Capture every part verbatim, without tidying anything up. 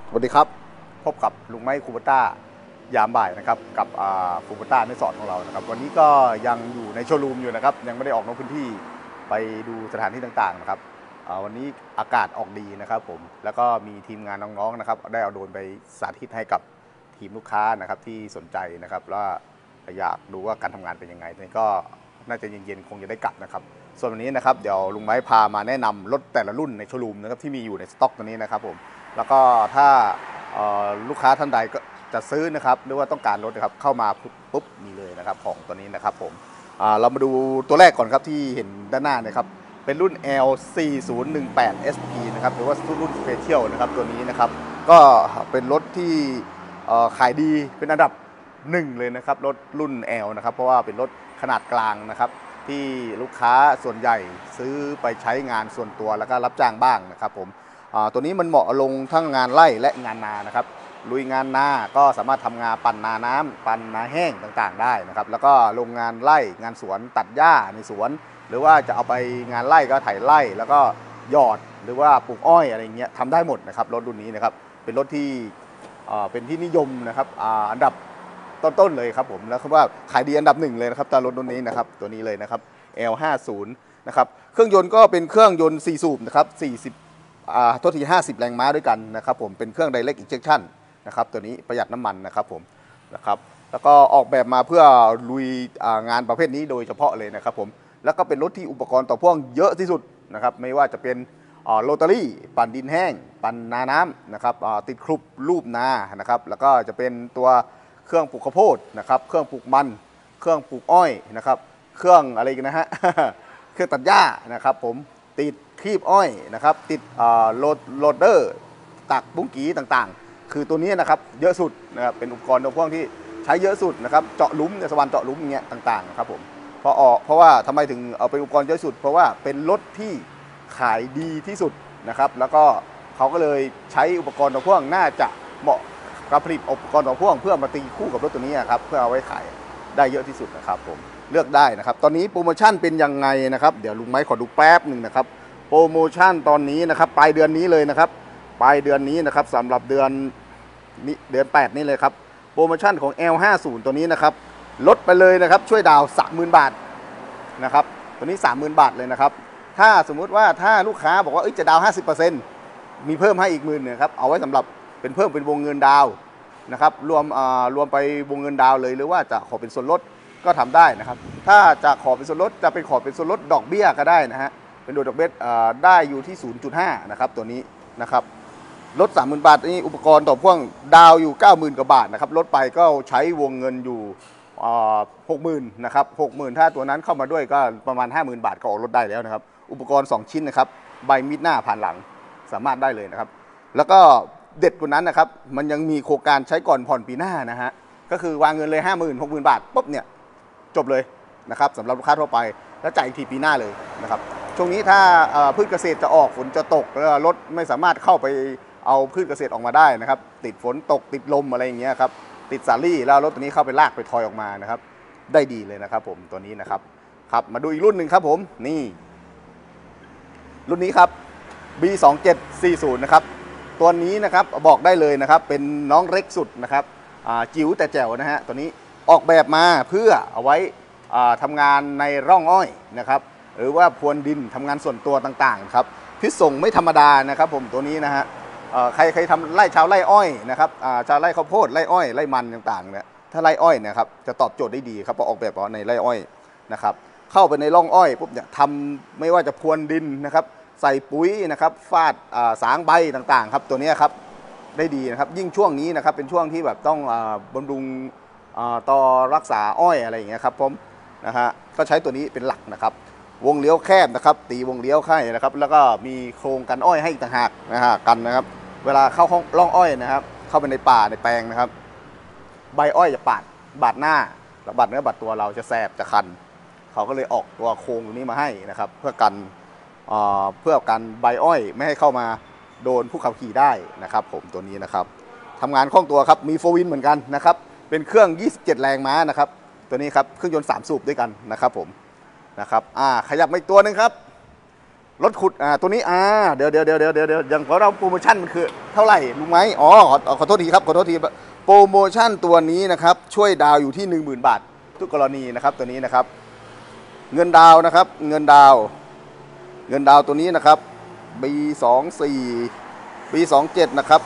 สวัสดีครับพบกับลุงไม้คูปต้ายามบ่ายนะครับกับคูปต้าในสอนของเรานะครับวันนี้ก็ยังอยู่ในโชว์รูมอยู่นะครับยังไม่ได้ออกนอกพื้นที่ไปดูสถานที่ต่างๆนะครับวันนี้อากาศออกดีนะครับผมแล้วก็มีทีมงานน้องๆนะครับได้เอาโดรนไปสาธิตให้กับทีมลูกค้านะครับที่สนใจนะครับว่าอยากดูว่าการทำงานเป็นยังไงนี่ก็น่าจะเย็นๆคงจะได้กลับนะครับส่วนวันนี้นะครับเดี๋ยวลุงไม้พามาแนะนำรถแต่ละรุ่นในโชว์รูมนะครับที่มีอยู่ในสต็อกตัวนี้นะครับผมแล้วก็ถ้าลูกค้าท่านใดก็จะซื้อนะครับหรือว่าต้องการรถนะครับเข้ามาปุ๊บมีเลยนะครับของตัวนี้นะครับผมเรามาดูตัวแรกก่อนครับที่เห็นด้านหน้านะครับเป็นรุ่น แอล สี่ศูนย์หนึ่งแปด เอส พี นะครับหรือว่ารุ่นสเปเชียลนะครับตัวนี้นะครับก็เป็นรถที่ขายดีเป็นอันดับหนึ่งเลยนะครับรถรุ่น L นะครับเพราะว่าเป็นรถขนาดกลางนะครับที่ลูกค้าส่วนใหญ่ซื้อไปใช้งานส่วนตัวแล้วก็รับจ้างบ้างนะครับผมตัวนี้มันเหมาะลงทั้งงานไร่และงานนานะครับลุยงานนาก็สามารถทำงานปั่นนาน้ำปั่นนาแห้งต่างๆได้นะครับแล้วก็ลงงานไร่งานสวนตัดหญ้าในสวนหรือว่าจะเอาไปงานไร่ก็ไถไร่แล้วก็หยอดหรือว่าปลูกอ้อยอะไรเงี้ยทำได้หมดนะครับรถรุ่นนี้นะครับเป็นรถที่เป็นที่นิยมนะครับอันดับต้นๆเลยครับผมแล้วคือว่าขายดีอันดับหนึ่งเลยนะครับตารถรุ่นนี้นะครับตัวนี้เลยนะครับ แอล ห้าสิบ นะครับเครื่องยนต์ก็เป็นเครื่องยนต์สี่สูบนะครับสี่สิบอ่าโทษทีห้าสิบแรงม้าด้วยกันนะครับผมเป็นเครื่อง Direct Injection นะครับตัวนี้ประหยัดน้ำมันนะครับผมนะครับแล้วก็ออกแบบมาเพื่อลุยงานประเภทนี้โดยเฉพาะเลยนะครับผมแล้วก็เป็นรถที่อุปกรณ์ต่อพ่วงเยอะที่สุดนะครับไม่ว่าจะเป็นโรตารี่ปั่นดินแห้งปั่นนาน้ำนะครับติดครุบรูปนานะครับแล้วก็จะเป็นตัวเครื่องปลูกข้าวโพดนะครับเครื่องปลูกมันเครื่องปลูกอ้อยนะครับเครื่องอะไรกันนะฮะ เครื่องตัดหญ้านะครับผมติดคีบอ้อยนะครับติดโรดเดอร์ตักบุ้งกีต่างๆคือตัวนี้นะครับเยอะสุดนะครับเป็นอุปกรณ์ตัวพ่วงที่ใช้เยอะสุดนะครับเจาะหลุมในสวรรค์เจาะหลุมอย่างเงี้ยต่างๆครับผมเพราะออกเพราะว่าทำไมถึงเอาเป็นอุปกรณ์เยอะสุดเพราะว่าเป็นรถที่ขายดีที่สุดนะครับแล้วก็เขาก็เลยใช้อุปกรณ์ตัวพ่วงน่าจะเหมาะกับผลิตอุปกรณ์ตัวพ่วงเพื่อมาตีคู่กับรถตัวนี้ครับเพื่อเอาไว้ขายได้เยอะที่สุดนะครับผมเลือกได้นะครับตอนนี้โปรโมชั่นเป็นยังไงนะครับเดี๋ยวลุงไม้ขอดูแป๊บหนึ่งนะครับโปรโมชั่นตอนนี้นะครับปลายเดือนนี้เลยนะครับปลายเดือนนี้นะครับสำหรับเดือนนี้เดือนแปดนี่เลยครับโปรโมชั่นของ แอล ห้าสิบ ตัวนี้นะครับลดไปเลยนะครับช่วยดาว สามหมื่น บาทนะครับตัวนี้ สามหมื่น บาทเลยนะครับถ้าสมมุติว่าถ้าลูกค้าบอกว่าจะดาว ห้าสิบเปอร์เซ็นต์ มีเพิ่มให้อีกหมื่นนะครับเอาไว้สำหรับเป็นเพิ่มเป็นวงเงินดาวนะครับรวมรวมไปวงเงินดาวเลยหรือว่าจะขอเป็นส่วนลดก็ทำได้นะครับถ้าจะขอเป็นส่วนลดจะเป็นขอเป็นส่วนลดดอกเบี้ยก็ได้นะฮะเป็นโดยดอกเบี้ยได้อยู่ที่ ศูนย์จุดห้า นะครับตัวนี้นะครับลด สามหมื่น บาทนี่อุปกรณ์ต่อพ่วงดาวอยู่ เก้าหมื่น กว่าบาทนะครับลดไปก็ใช้วงเงินอยู่หกหมื่นนะครับหกหมื่นถ้าตัวนั้นเข้ามาด้วยก็ประมาณ ห้าหมื่น บาทก็ออกรถได้แล้วนะครับอุปกรณ์สองชิ้นนะครับใบมีดหน้าผ่านหลังสามารถได้เลยนะครับแล้วก็เด็ดกว่านั้นนะครับมันยังมีโครงการใช้ก่อนผ่อนปีหน้านะฮะก็คือวางเงินเลย ห้าหมื่น หกหมื่น บาทปุ๊บเนี่ยจบเลยนะครับสำหรับลูกค้าทั่วไปแล้วจ่ายอีกทีปีหน้าเลยนะครับช่วงนี้ถ้าพืชเกษตรจะออกฝนจะตกแล้วรถไม่สามารถเข้าไปเอาพืชเกษตรออกมาได้นะครับติดฝนตกติดลมอะไรอย่างเงี้ยครับติดสาลี่แล้วรถตัวนี้เข้าไปลากไปทอยออกมานะครับได้ดีเลยนะครับผมตัวนี้นะครับครับมาดูอีกรุ่นหนึ่งครับผมนี่รุ่นนี้ครับ บี สองเจ็ดสี่ศูนย์ นะครับตัวนี้นะครับบอกได้เลยนะครับเป็นน้องเล็กสุดนะครับจิ๋วแต่แจ๋วนะฮะตัวนี้ออกแบบมาเพื่อเอาไว้ทำงานในร่องอ้อยนะครับหรือว่าพรวนดินทำงานส่วนตัวต่างๆครับพิษส่งไม่ธรรมดานะครับผมตัวนี้นะฮะใครใครทำไร่ชาวไร่อ้อยนะครับชาวไร่ข้าวโพดไร่อ้อยไร่มันต่างๆเนี่ยถ้าไร่อ้อยเนี่ยครับจะตอบโจทย์ได้ดีครับเพราะออกแบบในไร่อ้อยนะครับเข้าไปในร่องอ้อยปุ๊บเนี่ยทำไม่ว่าจะพรวนดินนะครับใส่ปุ๋ยนะครับฟาดสางใบต่างๆครับตัวนี้ครับได้ดีนะครับยิ่งช่วงนี้นะครับเป็นช่วงที่แบบต้องบำรุงต่อรักษาอ้อยอะไรอย่างเงี้ยครับผมนะฮะก็ใช้ตัวนี้เป็นหลักนะครับวงเลี้ยวแคบนะครับตีวงเลี้ยวให้นะครับแล้วก็มีโครงกันอ้อยให้ต่างหากนะฮะกันนะครับเวลาเข้าห้องร่องอ้อยนะครับเข้าไปในป่าในแปลงนะครับใบอ้อยจะปาดบาดหน้าแล้วบาดเนื้อบาดตัวเราจะแสบจะคันเขาก็เลยออกตัวโครงตรงนี้มาให้นะครับเพื่อกันเพื่อกันใบอ้อยไม่ให้เข้ามาโดนผู้ขับขี่ได้นะครับผมตัวนี้นะครับทำงานคล่องตัวครับมีโฟวินเหมือนกันนะครับเป็นเครื่องยี่สิบเจ็ดแรงม้านะครับตัวนี้ครับเครื่องยนต์สามสูบด้วยกันนะครับผมนะครับอ่าขยับมาอีกตัวหนึ่งครับรถขุดอ่าตัวนี้อ่าเดี๋ยวเดี๋ยวเดี๋ยวเดี๋ยวเดี๋ยวอย่างของเราโปรโมชั่นมันคือเท่าไหร่รู้ไหมอ๋อขอขอโทษทีครับขอโทษทีโปรโมชั่นตัวนี้นะครับช่วยดาวอยู่ที่ หนึ่งหมื่น บาททุกกรณีนะครับตัวนี้นะครับเงินดาวนะครับเงินดาวเงินดาวตัวนี้นะครับปีสองสี่ปีสองเจ็ดนะครับ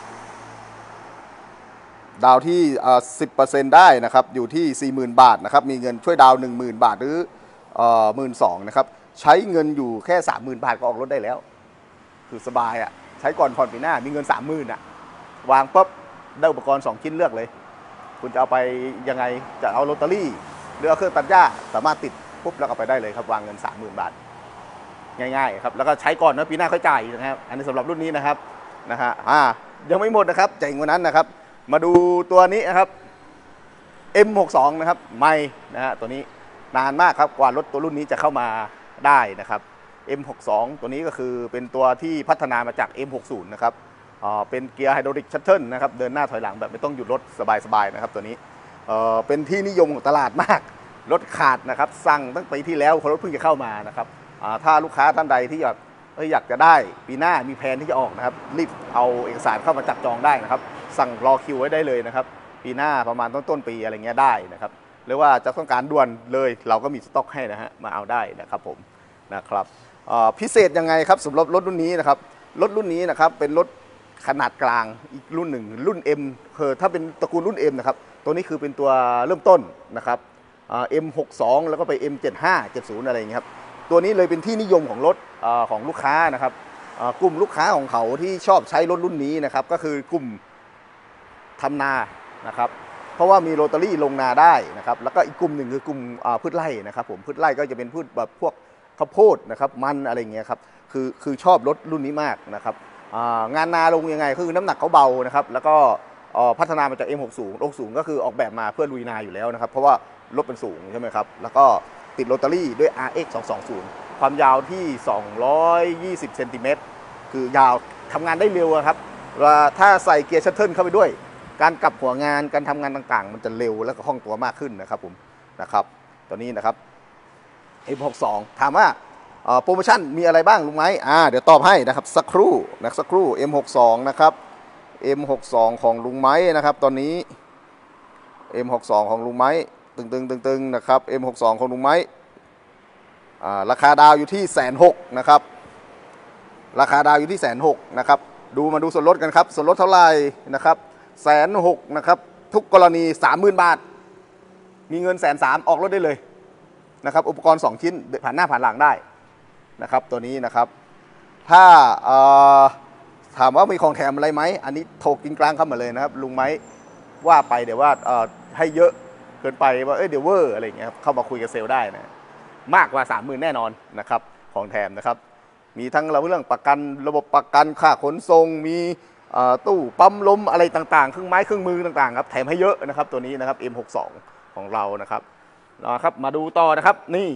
ดาวที่อ่าสิบเปอร์เซ็นต์ได้นะครับอยู่ที่ สี่หมื่น บาทนะครับมีเงินช่วยดาว หนึ่งหมื่น บาทหรือเอ่อ หนึ่งหมื่นสองพัน นะครับใช้เงินอยู่แค่ สามหมื่น บาทก็ออกรถได้แล้วคือสบายอ่ะใช้ก่อนผ่อนปีหน้ามีเงิน สามหมื่น อ่ะวางปุ๊บได้อุปกรณ์สองชิ้นเลือกเลยคุณจะเอาไปยังไงจะเอาลอตเตอรี่หรือเอาเครื่องตัดหญ้าสามารถติดปุ๊บแล้วเอาไปได้เลยครับวางเงิน สามหมื่น บาทง่ายๆครับแล้วก็ใช้ก่อนนะปีหน้าค่อยจ่ายนะครับอันนี้สำหรับรุ่นนี้นะครับนะฮะอ่ายังไม่หมดนะครับเจ๋งกว่านั้นนะครับมาดูตัวนี้นะครับ เอ็ม หกสิบสอง นะครับไม่นะฮะตัวนี้นานมากครับกว่ารถตัวรุ่นนี้จะเข้ามาได้นะครับ เอ็ม หกสิบสอง ตัวนี้ก็คือเป็นตัวที่พัฒนามาจาก เอ็ม หกสิบ นะครับอ่าเป็นเกียร์ไฮดรอลิกชัตเทิลนะครับเดินหน้าถอยหลังแบบไม่ต้องหยุดรถสบายๆนะครับตัวนี้เอ่อเป็นที่นิยมของตลาดมากรถขาดนะครับสั่งตั้งปีที่แล้วคนรถเพิ่งจะเข้ามานะครับอ่าถ้าลูกค้าท่านใดที่อยากอยากจะได้ปีหน้ามีแผนที่จะออกนะครับรีบเอาเอกสารเข้ามาจับจองได้นะครับสั่งรอคิวไว้ได้เลยนะครับปีหน้าประมาณต้นต้นปีอะไรเงี้ยได้นะครับหรือว่าจะต้องการด่วนเลยเราก็มีสต็อกให้นะฮะมาเอาได้นะครับผมนะครับพิเศษยังไงครับสำหรับรถรุ่นนี้นะครับรถรุ่นนี้นะครับเป็นรถขนาดกลางอีกรุ่นหนึ่งรุ่น M คือถ้าเป็นตระกูลรุ่น M นะครับตัวนี้คือเป็นตัวเริ่มต้นนะครับ เอ็ม หกสิบสอง แล้วก็ไป เอ็ม เจ็ดสิบห้า เจ็ดสิบ อะไรอย่างเงี้ยครับตัวนี้เลยเป็นที่นิยมของรถของลูกค้านะครับกลุ่มลูกค้าของเขาที่ชอบใช้รถรุ่นนี้นะครับก็คือกลุ่มทำนานะครับเพราะว่ามีโรตารี่ลงนาได้นะครับแล้วก็อีกกลุ่มหนึ่งคือกลุ่มพืชไร่นะครับผมพืชไร่ก็จะเป็นพืชแบบพวกข้าวโพดนะครับมันอะไรเงี้ยครับคือคือชอบรถรุ่นนี้มากนะครับงานนาลงยังไงคือน้ำหนักเขาเบานะครับแล้วก็พัฒนามาจาก เอ็ม หกสิบ หกสิบ ก็คือออกแบบมาเพื่อลุยนาอยู่แล้วนะครับเพราะว่ารถเป็นสูงใช่ไหมครับแล้วก็ติดโรตารี่ด้วย อาร์ เอ็กซ์ สองสองศูนย์ ความยาวที่สองร้อยยี่สิบเซนติเมตรคือยาวทำงานได้เร็วครับถ้าใส่เกียร์ชัตเทิลเข้าไปด้วยการกลับหัวงานการทำงานต่างๆมันจะเร็วและก็คล่องตัวมากขึ้นนะครับผมนะครับตัวนี้นะครับ เอ็ม หกสิบสอง ถามว่าโปรโมชั่นมีอะไรบ้างลุงไหมอ่าเดี๋ยวตอบให้นะครับสักครู่นะสักครู่ เอ็ม หกสิบสอง นะครับ เอ็ม หกสิบสอง ของลุงไม้นะครับตอนนี้ เอ็ม หกสิบสอง ของลุงไม้ตึงตึงตึงตึงนะครับ เอ็ม หกสิบสอง ของลุงไม้ราคาดาวอยู่ที่แสนหกนะครับราคาดาวอยู่ที่แสนหกนะครับดูมาดูส่วนลดกันครับส่วนลดเท่าไหร่นะครับแสนหกนะครับทุกกรณี สามหมื่น บาทมีเงินแสนสามออกรถได้เลยนะครับอุปกรณ์สองชิ้นผ่านหน้าผ่านหลังได้นะครับตัวนี้นะครับถ้าถามว่ามีของแถมอะไรไหมอันนี้โทรกินกลางเข้ามาเลยนะครับลุงไม้ว่าไปเดี๋ยวว่าให้เยอะเกินไปว่าเอ้ยเดี๋ยวเวอร์อะไรอย่างเงี้ยเข้ามาคุยกับเซลล์ได้นะมากกว่า สามหมื่น แน่นอนนะครับของแถมนะครับมีทั้งเรื่องประกันระบบประกันค่าขนส่งมีตู้ปั๊มลมอะไรต่างๆเครื่องไม้เครื่องมือต่างๆครับแถมให้เยอะนะครับตัวนี้นะครับ เอ็ม หกสิบสอง ของเรานะครับนะครับมาดูต่อนะครับนี่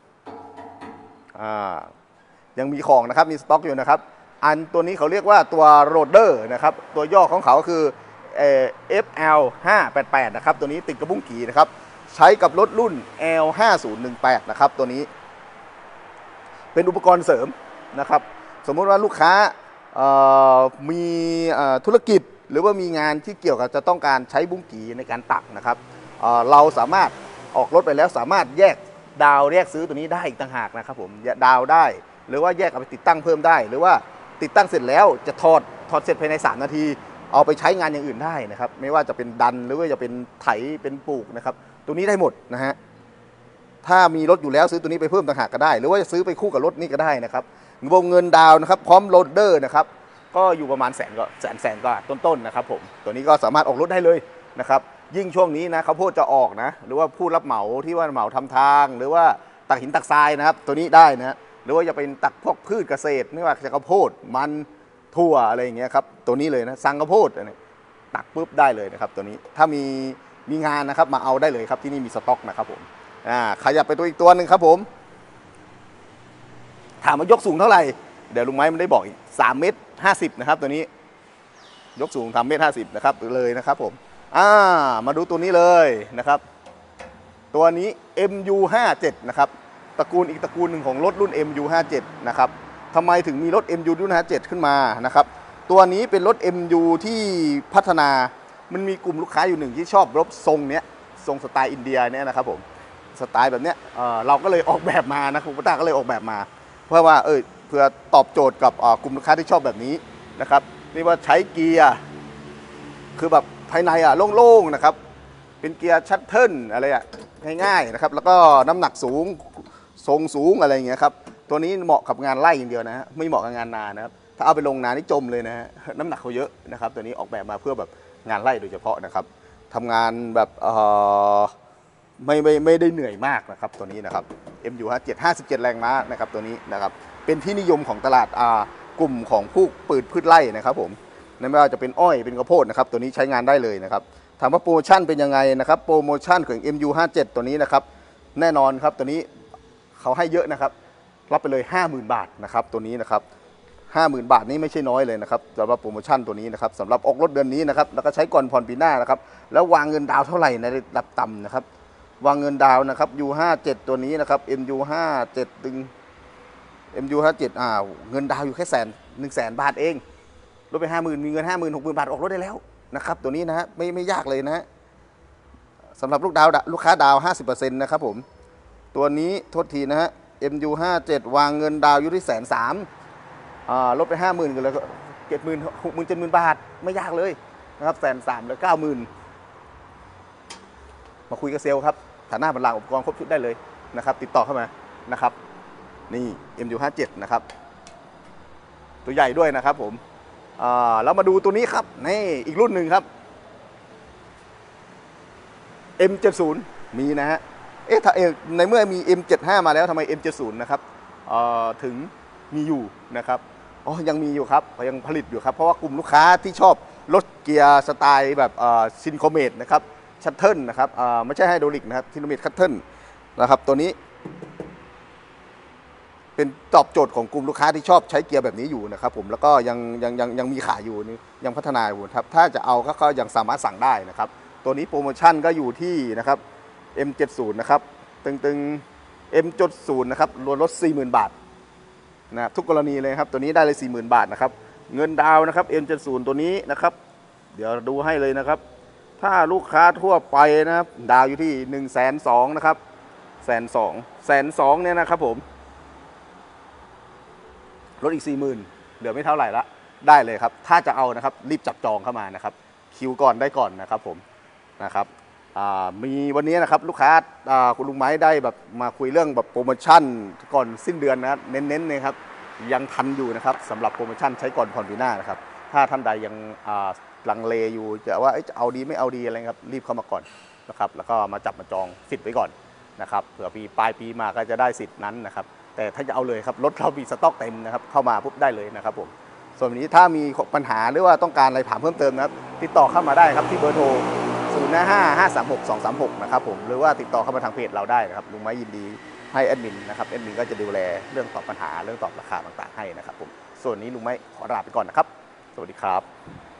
ยังมีของนะครับมีสต็อกอยู่นะครับอันตัวนี้เขาเรียกว่าตัวโรดเดอร์นะครับตัวย่อของเขาคือ เอฟ แอล ห้าแปดแปดนะครับตัวนี้ติดกระบุ้งกี่นะครับใช้กับรถรุ่น แอล ห้าศูนย์หนึ่งแปด นะครับตัวนี้เป็นอุปกรณ์เสริมนะครับสมมุติว่าลูกค้ามีธุรกิจหรือว่ามีงานที่เกี่ยวกับจะต้องการใช้บุ้งกี่ในการตักนะครับเราสามารถออกรถไปแล้วสามารถแยกดาวแยกซื้อตัวนี้ได้อีกต่างหากนะครับผมดาวได้หรือว่าแยกเอาไปติดตั้งเพิ่มได้หรือว่าติดตั้งเสร็จแล้วจะถอดถอดเสร็จภายในสามนาทีเอาไปใช้งานอย่างอื่นได้นะครับไม่ว่าจะเป็นดันหรือว่าจะเป็นไถเป็นปลูกนะครับตัวนี้ได้หมดนะฮะถ้ามีรถอยู่แล้วซื้อตัวนี้ไปเพิ่มต่างหากก็ได้หรือว่าจะซื้อไปคู่กับรถนี้ก็ได้นะครับวงเงินดาวนะครับพร้อมโรดเดอร์นะครับก็อยู่ประมาณแสนก็แสนแสนก็ต้นๆนะครับผมตัวนี้ก็สามารถออกรถได้เลยนะครับยิ่งช่วงนี้นะเขาพูดจะออกนะหรือว่าผู้รับเหมาที่ว่าเหมาทำทางหรือว่าตักหินตักทรายนะครับตัวนี้ได้นะหรือว่าจะเป็นตักพวกพืชเกษตรไม่ว่าจะข้าวโพดมันถั่วอะไรอย่างเงี้ยครับตัวนี้เลยนะสั่งข้าวโพดตักปุ๊บได้เลยนะครับตัวนี้ถ้ามีมีงานนะครับมาเอาได้เลยครับที่นี่มีสต็อกนะครับผมอ่าขยับไปตัวอีกตัวหนึ่งครับผมถามว่ายกสูงเท่าไหร่เดี๋ยวลุงไม้มันได้บอกอีกสามเมตรห้าสิบนะครับตัวนี้ยกสูงสามเมตรห้าสิบนะครับเลยนะครับผมอ่ามาดูตัวนี้เลยนะครับตัวนี้ เอ็ม ยู ห้าสิบเจ็ด นะครับตระกูลอีกตระกูลหนึ่งของรถรุ่น เอ็ม ยู ห้าสิบเจ็ด นะครับทำไมถึงมีรถ เอ็ม ยู รุ่น ห้าสิบเจ็ด ขึ้นมานะครับตัวนี้เป็นรถ เอ็ม ยู ที่พัฒนามันมีกลุ่มลูกค้าอยู่หนึ่งที่ชอบรถทรงเนี้ยทรงสไตล์อินเดียเนี่ยนะครับผมสไตล์แบบเนี้ย เ, เราก็เลยออกแบบมานะคุณป้าก็เลยออกแบบมาเพื่อว่าเออเพื่อตอบโจทย์กับกลุ่มลูกค้าที่ชอบแบบนี้นะครับนี่ว่าใช้เกียร์คือแบบภายในอ่ะโล่งๆนะครับเป็นเกียร์ชัตเทิลอะไรอ่ะง่ายๆนะครับแล้วก็น้ำหนักสูงทรงสูงอะไรอย่างเงี้ยครับตัวนี้เหมาะกับงานไล่อย่างเดียวนะฮะไม่เหมาะกับงานนานะครับถ้าเอาไปลงนานี่จมเลยนะฮะน้ำหนักเขาเยอะนะครับตัวนี้ออกแบบมาเพื่อแบบงานไล่โดยเฉพาะนะครับทำงานแบบเอ่อไม่ไม่ไม่ได้เหนื่อยมากนะครับตัวนี้นะครับ เอ็ม ยู ห้าสิบเจ็ด ห้าสิบเจ็ด แรงม้านะครับตัวนี้นะครับเป็นที่นิยมของตลาดอ่ากลุ่มของผู้ปืนพืชไร่นะครับผมไม่ว่าจะเป็นอ้อยเป็นข้าวโพดนะครับตัวนี้ใช้งานได้เลยนะครับถามว่าโปรโมชั่นเป็นยังไงนะครับโปรโมชั่นของ เอ็ม ยู ห้าสิบเจ็ด ตัวนี้นะครับแน่นอนครับตัวนี้เขาให้เยอะนะครับรับไปเลย ห้าหมื่น บาทนะครับตัวนี้นะครับ ห้าหมื่น บาทนี้ไม่ใช่น้อยเลยนะครับสำหรับโปรโมชั่นตัวนี้นะครับสำหรับออกรถเดือนนี้นะครับแล้วก็ใช้ก่อนผ่อนปีหน้านะครับแล้ววางเงินดาวเท่าไหร่ในระดับต่ำนะครับวางเงินดาวนะครับ ยู ห้าสิบเจ็ด ตัวนี้นะครับ เอ็ม ยู ห้าสิบเจ็ด ดึง เอ็ม ยู ห้าสิบเจ็ด อ่าเงินดาวอยู่แค่แสนหนึ่งแสนบาทเองลดไป ห้าหมื่น มีเงิน ห้าหมื่น หกหมื่น บาทออกรถได้แล้วนะครับตัวนี้นะฮะไม่ไม่ยากเลยนะฮะสำหรับลูกดาวลูกค้าดาว ห้าสิบเปอร์เซ็นต์ นะครับผมตัวนี้โทษทีนะฮะ เอ็ม ยู ห้าสิบเจ็ด วางเงินดาวอยู่ที่แสนสามอ่าลดไป ห้าหมื่น กันเลยเจ็ดหมื่น หกหมื่น เจ็ดหมื่น บาทไม่ยากเลยนะครับแสนสามหรือเก้าหมื่นมาคุยกับเซลล์ครับฐานะบรรลังอุปกรณ์ครบชุดได้เลยนะครับติดต่อเข้ามานะครับนี่ เอ็ม ยู ห้าสิบเจ็ด นะครับตัวใหญ่ด้วยนะครับผมแล้วมาดูตัวนี้ครับนี่อีกรุ่นหนึ่งครับ เอ็ม เจ็ดสิบ มีนะฮะเอ๊ะถ้าในเมื่อมี เอ็ม เจ็ดสิบห้า มาแล้วทำไม เอ็ม เจ็ดสิบ นะครับถึงมีอยู่นะครับอ๋อยังมีอยู่ครับยังผลิตอยู่ครับเพราะว่ากลุ่มลูกค้าที่ชอบรถเกียร์สไตล์แบบซินโครเมตนะครับชัตเทิลนะครับไม่ใช่ไฮดรอลิกนะครับซินโครเมตชัตเทิลนะครับตัวนี้เป็นตอบโจทย์ของกลุ่มลูกค้าที่ชอบใช้เกียร์แบบนี้อยู่นะครับผมแล้วก็ยังยังยังยังมีขายอยู่นี่ยังพัฒนาอยู่ครับถ้าจะเอาก็ยังสามารถสั่งได้นะครับตัวนี้โปรโมชั่นก็อยู่ที่นะครับ เอ็ม เจ็ดสิบ นะครับตึงๆ เอ็ม เจ็ดสิบ นะครับรวมลด สี่หมื่น บาทนะทุกกรณีเลยครับตัวนี้ได้เลย สี่หมื่น บาทนะครับเงินดาวนะครับ เอ็ม เจ็ดสิบ ตัวนี้นะครับเดี๋ยวดูให้เลยนะครับถ้าลูกค้าทั่วไปนะครับดาวอยู่ที่ หนึ่งแสนสองหมื่น นะครับแสนสองแสนสองเนี่ยนะครับผมลดอีก สี่หมื่น เหลือไม่เท่าไหร่ละได้เลยครับถ้าจะเอานะครับรีบจับจองเข้ามานะครับคิวก่อนได้ก่อนนะครับผมนะครับมีวันนี้นะครับลูกค้าคุณลุงไม้ได้แบบมาคุยเรื่องแบบโปรโมชั่นก่อนสิ้นเดือนนะเน้นๆนะครับยังทันอยู่นะครับสำหรับโปรโมชั่นใช้ก่อนผ่อนปีหน้านะครับถ้าท่านใดยังลังเลอยู่จะว่าจะเอาดีไม่เอาดีอะไรครับรีบเข้ามาก่อนนะครับแล้วก็มาจับมาจองสิทธิ์ไว้ก่อนนะครับเผื่อปีปลายปีมาก็จะได้สิทธิ์นั้นนะครับแต่ถ้าจะเอาเลยครับรถเรามีสต็อกเต็มนะครับเข้ามาปุ๊บได้เลยนะครับผมส่วนวันนี้ถ้ามีปัญหาหรือว่าต้องการอะไรถามเพิ่มเติมนะครับติดต่อเข้ามาได้ครับที่เบอร์โทรศูนย์ ห้า ห้า สาม หก สอง สาม หกนะครับผมหรือว่าติดต่อเข้ามาทางเพจเราได้นะครับลุงไม้ยินดีให้แอดมินนะครับแอดมินก็จะดูแลเรื่องตอบปัญหาเรื่องตอบราคาต่างๆให้นะครับผมส่วนนี้ลุงไม้ขอลาไปก่อนนะครับสวัสดีครับ